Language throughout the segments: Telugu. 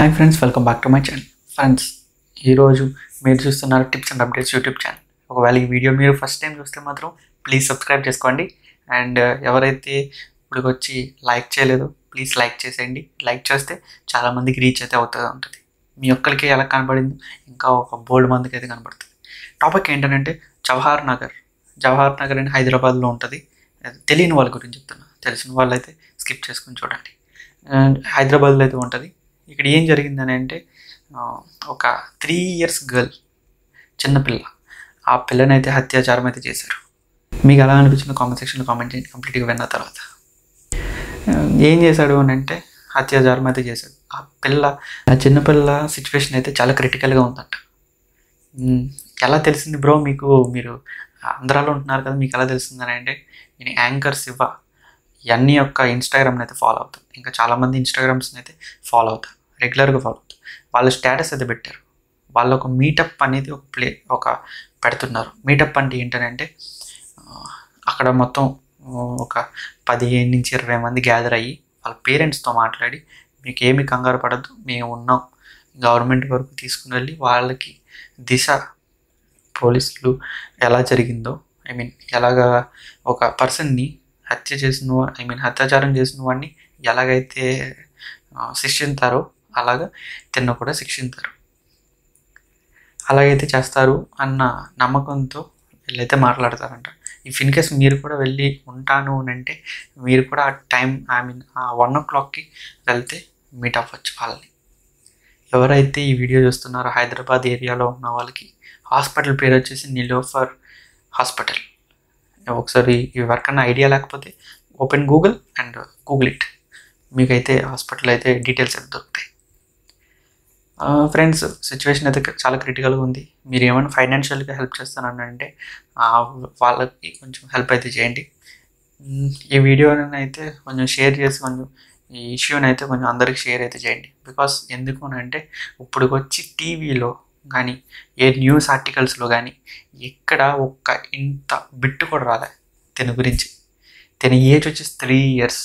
Hi friends, welcome back to my channel. Friends, ఈరోజు మీరు చూస్తున్నారు tips and updates YouTube channel. ఒకవేళ ఈ వీడియో మీరు ఫస్ట్ టైం చూస్తే మాత్రం ప్లీజ్ సబ్స్క్రైబ్ చేసుకోండి. అండ్ ఎవరైతే ఇప్పుడు వచ్చి లైక్ చేయలేదో ప్లీజ్ లైక్ చేసేయండి. లైక్ చేస్తే చాలామందికి రీచ్ అయితే ఉంటుంది. మీ ఒక్కరికి ఎలా కనబడిందో ఇంకా ఒక బోల్డ్ మందికి అయితే కనబడుతుంది. టాపిక్ ఏంటంటే జవహర్ నగర్ అని హైదరాబాద్లో ఉంటుంది. తెలియని వాళ్ళ గురించి చెప్తున్నా, తెలిసిన వాళ్ళు అయితే స్కిప్ చేసుకుని చూడండి. హైదరాబాద్లో అయితే ఉంటుంది. ఇక్కడ ఏం జరిగిందని అంటే ఒక 3 years గర్ల్, చిన్నపిల్ల, ఆ పిల్లని అయితే అత్యాచారం అయితే చేశారు. మీకు ఎలా అనిపించింది కామెంట్ సెక్షన్లో కామెంట్ చేయండి. కంప్లీట్గా విన్న తర్వాత ఏం చేశాడు అని అంటే అత్యాచారం అయితే చేశాడు. ఆ చిన్నపిల్ల సిచ్యువేషన్ అయితే చాలా క్రిటికల్గా ఉందంట. ఎలా తెలిసింది బ్రో మీకు? మీరు ఆంధ్రాలో ఉంటున్నారు కదా, మీకు ఎలా తెలిసిందని అంటే నేను యాంకర్ శివ ఇవన్నీ యొక్క ఇన్స్టాగ్రామ్ని అయితే ఫాలో అవుతాను. ఇంకా చాలామంది ఇన్స్టాగ్రామ్స్ని అయితే ఫాలో అవుతాను, రెగ్యులర్గా ఫాలో అవుతాను. వాళ్ళ స్టేటస్ అయితే పెట్టారు. వాళ్ళు ఒక మీటప్ అనేది ఒక పెడుతున్నారు. మీటప్ అంటే ఏంటంటే అక్కడ మొత్తం ఒక 15 నుంచి 20 మంది గ్యాదర్ అయ్యి వాళ్ళ పేరెంట్స్తో మాట్లాడి, మీకు ఏమి కంగారు పడద్దు, మేము ఉన్నాం, గవర్నమెంట్ వరకు తీసుకుని వెళ్ళి వాళ్ళకి దిశ పోలీసులు ఎలా జరిగిందో, ఎలాగా ఒక పర్సన్ని అత్యాచారం చేసిన వాడిని ఎలాగైతే శిక్షించారో అలాగా తిన్న కూడా శిక్షించారు, అలాగైతే చేస్తారు అన్న నమ్మకంతో వీళ్ళైతే మాట్లాడతారంట. ఇఫ్ ఇన్ కేస్ మీరు కూడా వెళ్ళి ఉంటాను అని అంటే మీరు కూడా ఆ టైం ఆ 1 o'clockకి వెళ్తే మీట్ అవ్వచ్చు వాళ్ళని. ఎవరైతే ఈ వీడియో చూస్తున్నారో హైదరాబాద్ ఏరియాలో ఉన్న వాళ్ళకి హాస్పిటల్ పేరు వచ్చేసి నిలోఫర్ హాస్పిటల్. ఒకసారి ఎవరికన్నా ఐడియా లేకపోతే open Google and Google it, మీకైతే హాస్పిటల్ అయితే డీటెయిల్స్ అయితే దొరుకుతాయి. ఫ్రెండ్స్, సిచ్యువేషన్ అయితే చాలా క్రిటికల్గా ఉంది. మీరు ఏమైనా ఫైనాన్షియల్గా హెల్ప్ చేస్తానని అంటే వాళ్ళకి కొంచెం హెల్ప్ అయితే చేయండి. ఈ వీడియోని అయితే కొంచెం షేర్ చేసి ఈ ఇష్యూని అయితే కొంచెం అందరికి షేర్ అయితే చేయండి. బికాస్ ఎందుకు అని అంటే ఇప్పుడు వచ్చి టీవీలో కానీ ఏ న్యూస్ ఆర్టికల్స్లో కానీ ఎక్కడ ఒక్క ఇంత బిట్టు కూడా రాలే తన గురించి. తన ఏజ్ వచ్చేసి 3 years.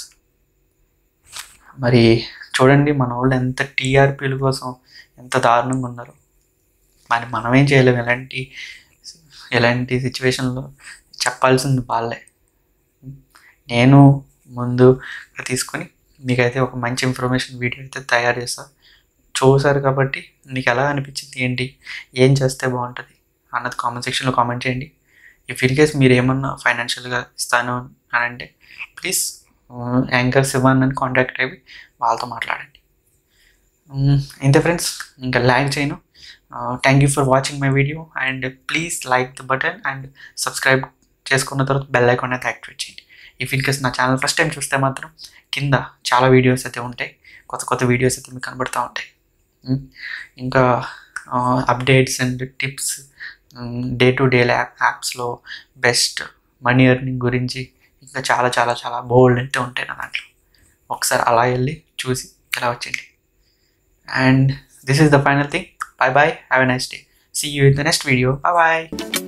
మరి చూడండి మన వాళ్ళు ఎంత టీఆర్పీల కోసం ఎంత దారుణంగా ఉన్నారు. మరి మనమేం చేయలేము. ఎలాంటి సిచ్యువేషన్లో చెప్పాల్సింది వాళ్ళే. నేను ముందు తీసుకొని మీకైతే ఒక మంచి ఇన్ఫర్మేషన్ వీడియో అయితే తయారు చేస్తాను. చూసారు కాబట్టి మీకు ఎలా అనిపించింది, ఏంటి, ఏం చేస్తే బాగుంటుంది అన్నది కామెంట్ సెక్షన్లో కామెంట్ చేయండి. ఇఫ్ ఇన్ కేస్ మీరు ఏమన్నా ఫైనాన్షియల్గా ఇస్తాను అని అంటే ప్లీజ్ యాంకర్ శివాన్ అని కాంటాక్ట్ అయ్యి వాళ్ళతో మాట్లాడండి. ఇంతే ఫ్రెండ్స్, ఇంకా లైక్ చేయను. Thank you for watching my video and please like the button and subscribe చేసుకున్న తర్వాత బెల్ ఐకాన్ అయితే యాక్టివేట్ చేయండి. ఇఫ్ ఇన్ కేస్ నా ఛానల్ ఫస్ట్ టైం చూస్తే మాత్రం కింద చాలా వీడియోస్ అయితే ఉంటాయి, కొత్త వీడియోస్ అయితే మీకు కనబడుతూ ఉంటాయి. ఇంకా updates and tips, day to day యాప్స్లో బెస్ట్ మనీ ఎర్నింగ్ గురించి ఇంకా చాలా చాలా చాలా బోల్డ్ అయితే ఉంటాయి నా దాంట్లో. ఒకసారి అలా వెళ్ళి చూసి ఇలా వచ్చేయండి. And this is the final thing. Bye bye. Have a nice day. See you in the next video. Bye bye.